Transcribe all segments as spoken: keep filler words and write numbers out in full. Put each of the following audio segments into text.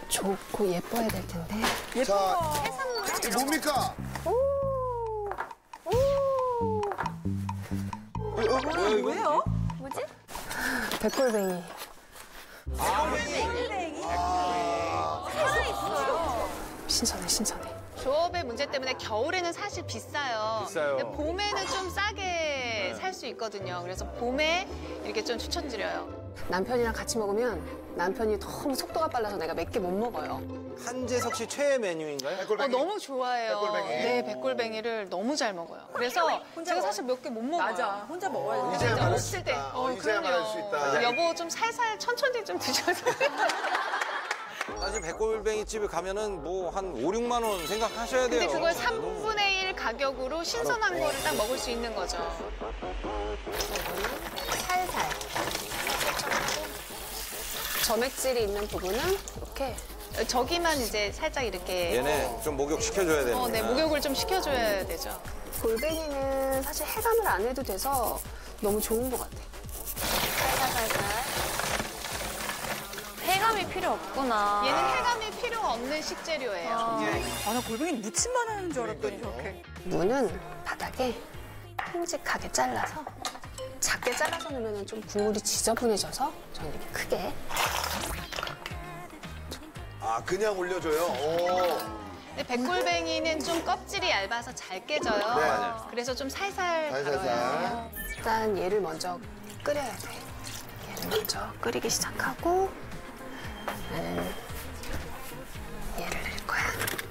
좋고 예뻐야 될 텐데. 자, 이게 뭡니까? 오, 오. 뭐야, 뭐예요? 뭐지? 백골뱅이. 아, 백골뱅이? 아. 살아있어요. 신선해, 신선해. 조업의 문제 때문에 겨울에는 사실 비싸요. 비싸요. 근데 봄에는 좀 싸게 네. 살 수 있거든요. 그래서 봄에 이렇게 좀 추천드려요. 남편이랑 같이 먹으면 남편이 너무 속도가 빨라서 내가 몇 개 못 먹어요. 한재석 씨 최애 메뉴인가요? 어, 너무 좋아해요. 백골뱅이. 네, 백골뱅이를 너무 잘 먹어요. 그래서 제가 사실 몇 개 못 먹어요. 맞아, 혼자 먹어야 돼. 이제야 이제 말할 없을 수 때. 있다. 어, 이제야 말할 수 있다. 그럼요. 여보 좀 살살 천천히 좀 드셔도 돼요. 사실 백골뱅이 집에 가면은 뭐 한 오, 육만 원 생각하셔야 돼요. 근데 그걸 삼분의 일 가격으로 신선한 거를 딱 먹을 수 있는 거죠. 살살. 점액질이 있는 부분은 이렇게. 저기만 이제 살짝 이렇게. 얘네 좀 목욕 시켜줘야 되는 어, 네, 목욕을 좀 시켜줘야 되죠. 골뱅이는 사실 해감을 안 해도 돼서 너무 좋은 것 같아. 살살살살. 해감이 필요 없구나. 얘는 해감이 필요 없는 식재료예요. 아, 나 골뱅이 무침만 하는 줄 알았더니 저렇게. 무는 바닥에 큼직하게 잘라서 작게 잘라서 넣으면 좀 국물이 지저분해져서 저는 이렇게 크게. 아, 그냥 올려줘요? 오. 근데 백골뱅이는 좀 껍질이 얇아서 잘 깨져요. 네. 그래서 좀 살살 살살살. 갈아야 해요. 일단 얘를 먼저 끓여야 돼. 얘를 먼저 끓이기 시작하고 나는 얘를 넣을 거야.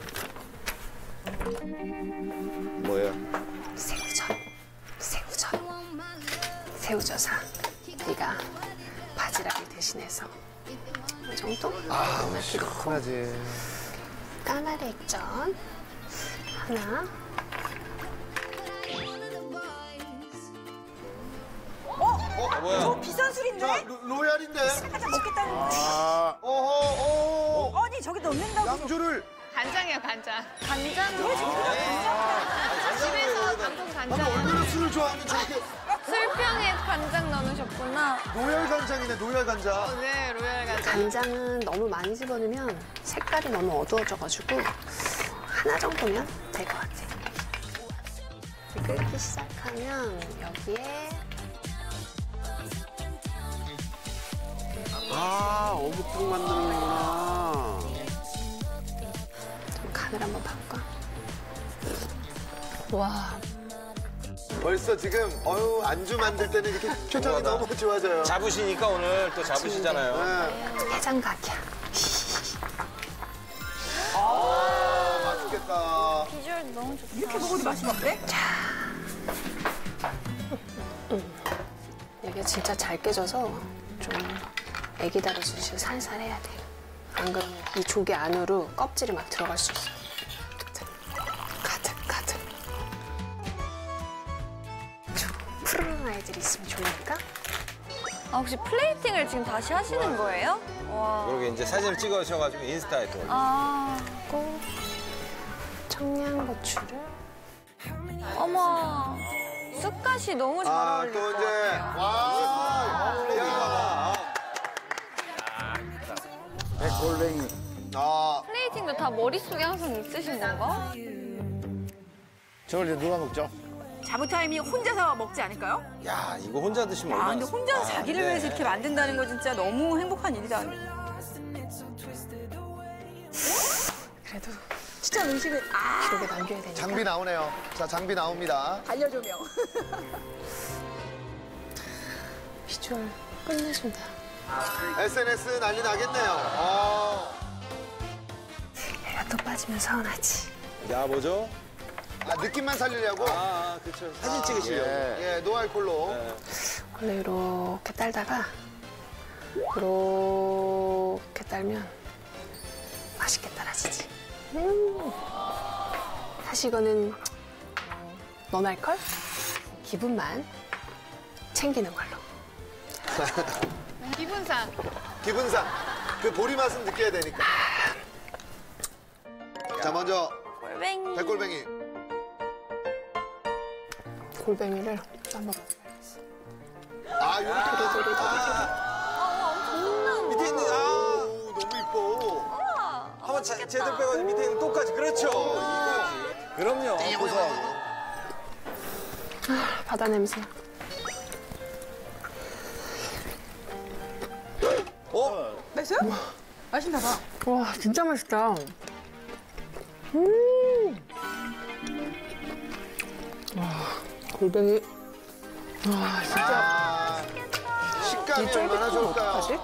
뭐예요? 새우젓, 새우젓, 새우젓아. 네가 바지락을 대신해서 이 정도? 아, 시원하지. 까나리 액젓 하나. 아, 뭐야? 저 비싼 술인데? 자, 로, 로얄인데? 가자 먹겠다는 거. 아, 어허, 어. 아니, 저기 넣는다고. 양주를. 간장이에요, 간장. 간장으로 집에서 방금 아니, 간장. 얼마나 술을 좋아하면 저렇게. 술병에 간장 넣으셨구나. 노열 간장이네, 노열 간장. 네, 로얄 간장. 간장은 너무 많이 집어넣으면 색깔이 너무 어두워져가지고 하나 정도면 될 것 같아. 끓기 시작하면 여기에 아, 어묵탕 만드는구나. 좀 간을 한번 봐볼까? 와, 벌써 지금, 어유 안주 만들 때는 이렇게 표정이 좋아하다. 너무 좋아져요. 잡으시니까 오늘 또 잡으시잖아요. 네. 해장각이야. 아, 맛있겠다. 비주얼 너무 좋다. 이렇게 먹어도 맛있는데? 이게 진짜 잘 깨져서 좀 애기 다루듯이 살살 해야 돼. 안 그러면 이 조개 안으로 껍질이 막 들어갈 수 있어. 가득 가득. 좀 푸르른 아이들이 있으면 좋으니까. 아, 혹시 플레이팅을 지금 다시 하시는 거예요? 와. 그러게 이제 사진을 찍으셔가지고 인스타에 또 올려. 아, 그리고 청양고추를 어머. 쑥갓이 너무 잘 아, 어울릴 또 것 이제, 같아요. 와, 야. 백골뱅이. 아, 플레이팅도 다 머릿속에 항상 있으신 건가? 저걸 이제 누가 먹죠? 자부타임이 혼자서 먹지 않을까요? 야, 이거 혼자 드시면 아, 얼마나. 근데 혼자서 아, 자기를 네. 위해서 이렇게 만든다는 거 진짜 너무 행복한 일이다. 그래도 진짜 음식을, 아, 기록에 남겨야 되니까. 장비 나오네요. 자, 장비 나옵니다. 알려조명. 비주얼 끝내준다. 에스엔에스 난리 나겠네요. 아, 얘가 또 빠지면 서운하지. 야, 뭐죠? 아, 느낌만 살리려고? 아, 아 그렇죠. 사진 찍으시려고. 예, 예, 노알콜로. 네. 원래 이렇게 딸다가 이렇게 딸면 맛있게 따라지지. 음. 사실 이거는 너날걸? 기분만 챙기는 걸로. 기분상. 기분상. 그 보리 맛은 느껴야 되니까. 자, 먼저 골뱅이. 백골뱅이. 골뱅이를 한번 아, 요렇게 도리도리 아, 아, 엄청 밑에 있는, 아. 오, 너무 이뻐. 한번 자- 제대로 빼가지고 밑에 있는 똑같이. 그렇죠. 이거지. 그럼요. 고소하고. 바다 냄새. 어? 맛있어요? 맛있나 봐. 와, 진짜 맛있다. 음. 와, 골뱅이. 와, 진짜. 아, 식감이 얼마나 좋을까요? 어떡하지?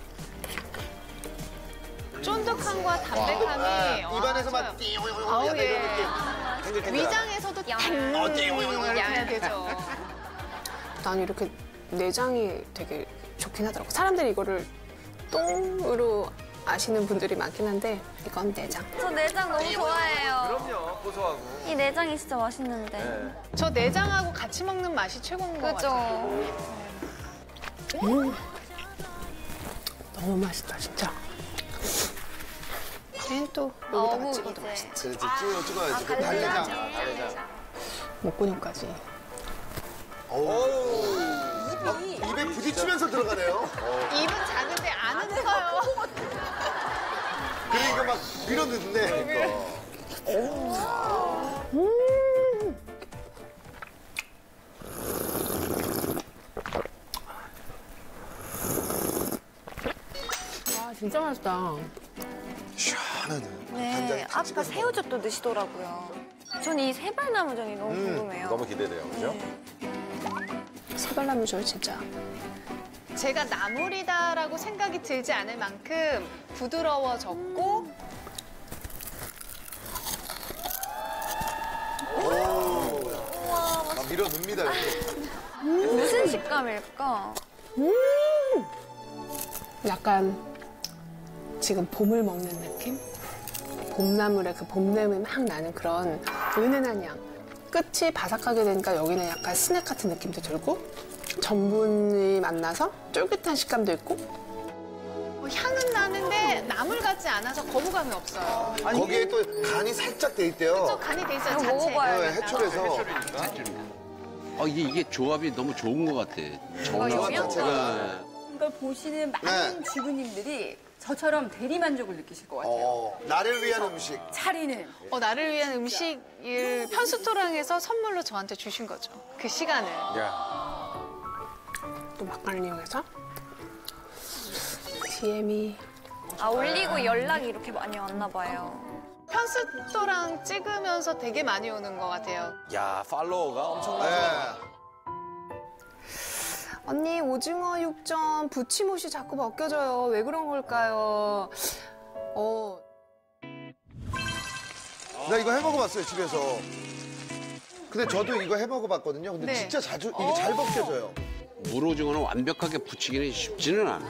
쫀득함과 담백함이 아, 와, 입안에서 좋아요. 막 띠용용용 아우, 약간 예. 이런 느낌. 탱글탱글. 위장에서도 탱 이렇게 해야 되죠. 난 이렇게 내장이 되게 좋긴 하더라고. 사람들이 이거를 똥으로 아시는 분들이 많긴 한데 이건 내장. 저 내장 너무 좋아해요. 그럼요. 고소하고. 이 내장이 진짜 맛있는데. 네. 저 내장하고 같이 먹는 맛이 최고인 것 그죠? 같아요. 음. 너무 맛있다, 진짜. 얘는 또 여기다가 어묵 찍어도 이제. 맛있지. 그렇지, 찍어, 찍어야지. 그 아, 달래장. 달래장. 목근육까지. 어우. 막 입에 부딪히면서 들어가네요. 입은 작은데 안은 커요. 그러니까 막 밀어넣네. 와, 진짜 맛있다. 시원하네. 네, 간장에 탁 아까 찍어서 새우젓도 넣으시더라고요. 전 이 세발나무전이 너무 음, 궁금해요. 너무 기대돼요. 그죠? 세발나무절 진짜. 제가 나물이다라고 생각이 들지 않을 만큼 부드러워졌고 막 밀어넣습니다. 이렇게. 무슨 식감일까? 약간 지금 봄을 먹는 느낌? 봄나물의 그 봄냄이 막 나는 그런 은은한 향. 끝이 바삭하게 되니까 여기는 약간 스낵 같은 느낌도 들고 전분이 만나서 쫄깃한 식감도 있고 어, 향은 나는데 나물 같지 않아서 거부감이 없어요. 거기에 또 간이 살짝 돼 있대요. 저 간이 돼 있어요, 이거 자체가. 먹어봐요. 네, 해초래서. 어, 이게, 이게 조합이 너무 좋은 것 같아. 조합 여기요? 자체가. 이걸 보시는 많은 네. 주부님들이 저처럼 대리만족을 느끼실 것 같아요. 어, 나를 위한 음식. 차리는 어, 나를 위한 음식을 편스토랑에서 선물로 저한테 주신 거죠. 그 시간을. 야. 또 막간을 이용해서 디엠이 아, 올리고 연락이 이렇게 많이 왔나 봐요. 편스토랑 찍으면서 되게 많이 오는 것 같아요. 야, 팔로워가 엄청나죠. 네. 언니 오징어 육전 부침옷이 자꾸 벗겨져요. 왜 그런 걸까요? 어, 나 이거 해 먹어봤어요, 집에서. 근데 저도 이거 해 먹어봤거든요. 근데 네. 진짜 자주, 이게 잘 벗겨져요. 물오징어는 완벽하게 붙이기는 쉽지는 않아.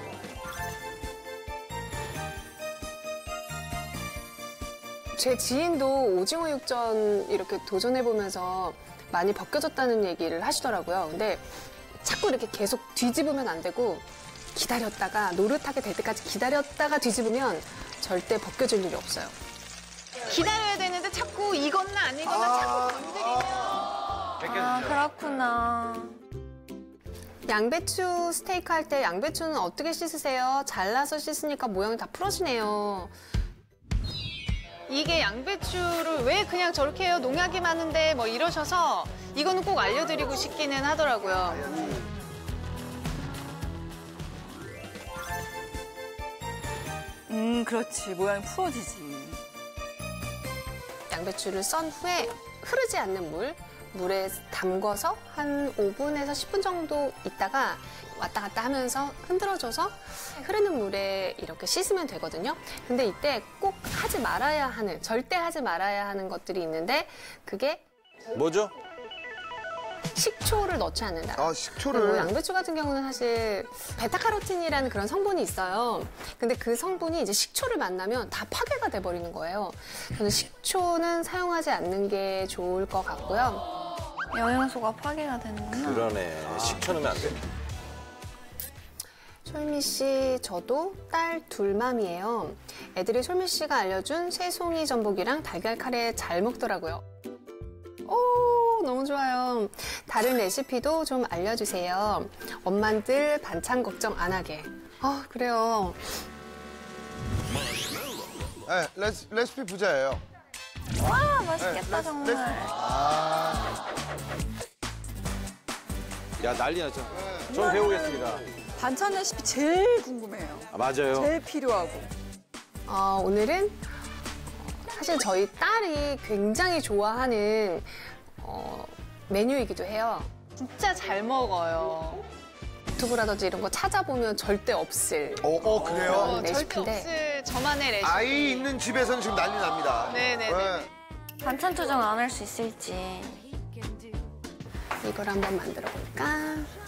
제 지인도 오징어 육전 이렇게 도전해보면서 많이 벗겨졌다는 얘기를 하시더라고요. 근데 자꾸 이렇게 계속 뒤집으면 안 되고 기다렸다가 노릇하게 될 때까지 기다렸다가 뒤집으면 절대 벗겨질 일이 없어요. 기다려야 되는데 자꾸 익었나 안 익었나 자꾸 건드리면 아, 그렇구나. 양배추 스테이크 할 때 양배추는 어떻게 씻으세요? 잘라서 씻으니까 모양이 다 풀어지네요. 이게 양배추를 왜 그냥 저렇게 해요? 농약이 많은데 뭐 이러셔서 이거는 꼭 알려드리고 싶기는 하더라고요. 음 그렇지 모양이 풀어지지. 양배추를 썬 후에 흐르지 않는 물, 물에 담궈서 한 오 분에서 십 분 정도 있다가 왔다 갔다 하면서 흔들어줘서 흐르는 물에 이렇게 씻으면 되거든요. 근데 이때 꼭 하지 말아야 하는, 절대 하지 말아야 하는 것들이 있는데 그게 뭐죠? 식초를 넣지 않는다. 아, 그리고 식초를. 양배추 같은 경우는 사실 베타카로틴이라는 그런 성분이 있어요. 근데 그 성분이 이제 식초를 만나면 다 파괴가 돼버리는 거예요. 저는 식초는 사용하지 않는 게 좋을 것 같고요. 영양소가 파괴가 되는구나. 그러네. 식초 넣으면 안 돼. 솔미 씨, 저도 딸 둘맘이에요. 애들이 솔미 씨가 알려준 새송이 전복이랑 달걀 카레 잘 먹더라고요. 오, 너무 좋아요. 다른 레시피도 좀 알려주세요. 엄마들 반찬 걱정 안 하게. 아, 그래요. 네, 레시, 레시피 부자예요. 와, 맛있겠다, 네, 정말. 레시피. 아, 야, 난리 났죠. 전 배우겠습니다. 반찬 레시피 제일 궁금해요. 아, 맞아요. 제일 필요하고. 어, 오늘은 사실 저희 딸이 굉장히 좋아하는 어, 메뉴이기도 해요. 진짜 잘 먹어요. 유튜브라든지 이런 거 찾아보면 절대 없을 어, 어 그래요? 어, 어, 절대 레시피인데. 없을 저만의 레시피. 아이 있는 집에서는 지금 난리 납니다. 네네네. 반찬 투정 안 할 수 있을지. 이걸 한번 만들어 볼까?